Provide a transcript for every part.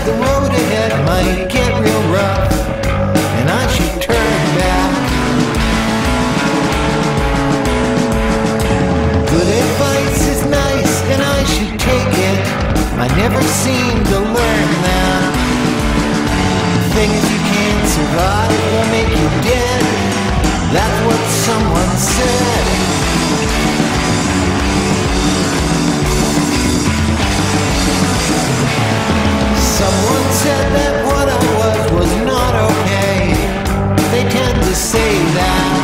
the road ahead might get real rough, and I should turn back. Good advice is nice, and I should take it. I never seem to learn that things you can't survive will make you dead. That's what someone said. Someone said that what I was not okay. They tend to say that.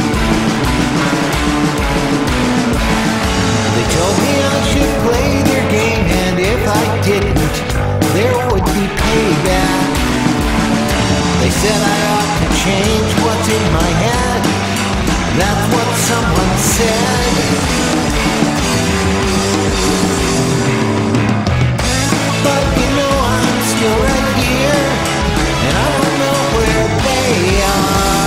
They told me I should play their game, and if I didn't, there would be payback. They said I ought to change what's in my head. That's what someone said. But you know I'm still right here, and I don't know where they are.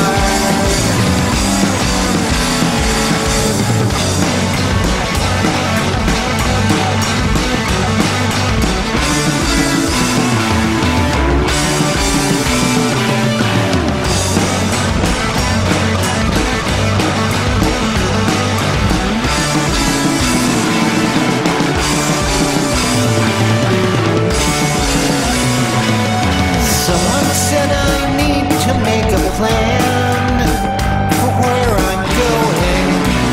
Someone said I need to make a plan for where I'm going,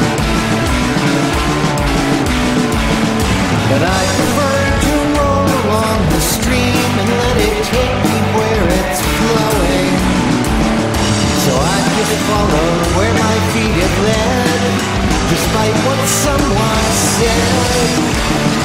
but I prefer to roll along the stream and let it take me where it's flowing. So I just follow where my feet have led, despite what someone said.